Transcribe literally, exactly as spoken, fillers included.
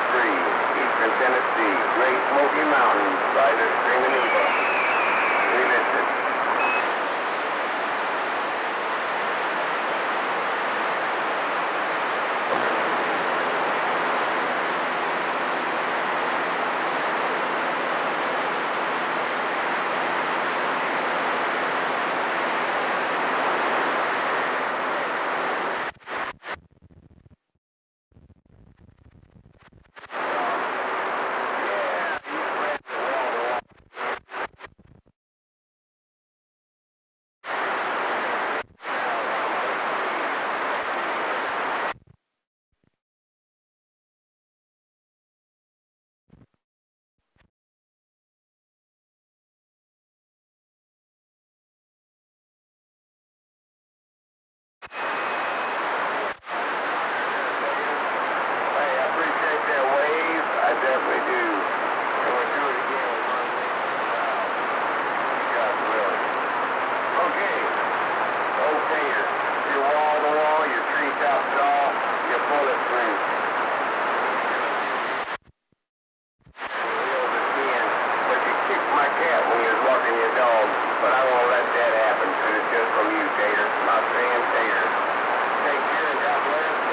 three, Eastern Tennessee, Great Smoky Mountains by the Screaming Eagle. Relisted. I definitely do. And we'll do it again with one week. Wow. God willing. Okay. Okay. You're wall to wall, your tree top saw, you're bulletproof. Wheel the skin. But you kicked my cat when you was walking your dog. But I won't let that happen. It's just from you, Tater. My friend Tater. Take care and God bless.